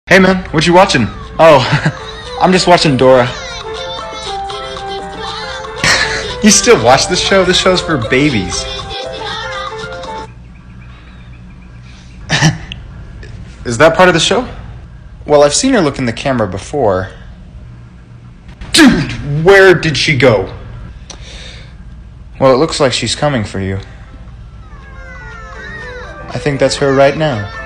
Hey man, what you watching? Oh, I'm just watching Dora. You still watch this show? This show's for babies. Is that part of the show? Well, I've seen her look in the camera before. Dude, where did she go? Well, it looks like she's coming for you. I think that's her right now.